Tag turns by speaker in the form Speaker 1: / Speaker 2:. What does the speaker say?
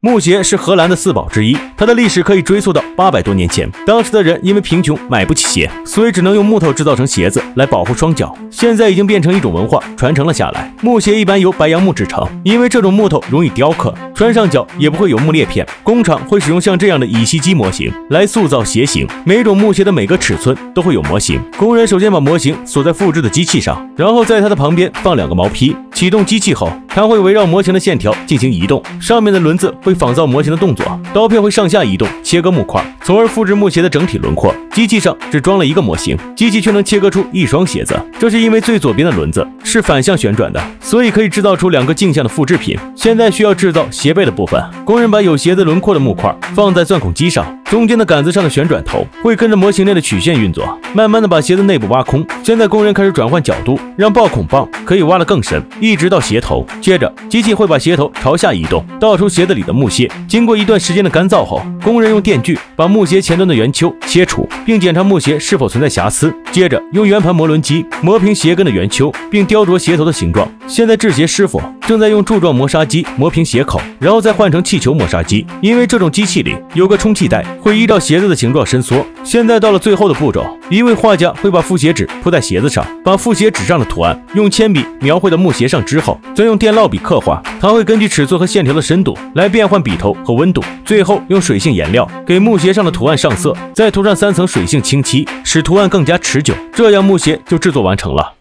Speaker 1: 木鞋是荷兰的四宝之一，它的历史可以追溯到800多年前。当时的人因为贫穷买不起鞋，所以只能用木头制造成鞋子来保护双脚。现在已经变成一种文化，传承了下来。木鞋一般由白杨木制成，因为这种木头容易雕刻，穿上脚也不会有木裂片。工厂会使用像这样的乙烯基模型来塑造鞋型，每种木鞋的每个尺寸都会有模型。工人首先把模型锁在复制的机器上，然后在它的旁边放2个毛坯。启动机器后，它会围绕模型的线条进行移动，上面的轮子会仿造模型的动作，刀片会上下移动，切割木块，从而复制木鞋的整体轮廓。机器上只装了1个模型，机器却能切割出1双鞋子，这是因为最左边的轮子是反向旋转的，所以可以制造出2个镜像的复制品。现在需要制造鞋背的部分，工人把有鞋子轮廓的木块放在钻孔机上，中间的杆子上的旋转头会跟着模型内的曲线运作，慢慢的把鞋子内部挖空。现在工人开始转换角度，让暴孔棒可以挖得更深，一直到鞋头。接着机器会把鞋头朝下移动，倒出鞋子里的木屑。经过一段时间的干燥后，工人用电锯把木鞋前端的圆丘切除，并检查木鞋是否存在瑕疵。接着用圆盘磨轮机磨平鞋跟的圆丘，并雕琢鞋头的形状。现在制鞋师傅正在用柱状磨砂机磨平鞋口，然后再换成气球磨砂机，因为这种机器里有个充气带，会依照鞋子的形状伸缩。现在到了最后的步骤，一位画家会把复写纸铺在鞋子上，把复写纸上的图案用铅笔描绘到木鞋上之后，再用电烙笔刻画。他会根据尺寸和线条的深度来变换笔头和温度，最后用水性颜料给木鞋上的图案上色，再涂上3层水性清漆，使图案更加持久。这样木鞋就制作完成了。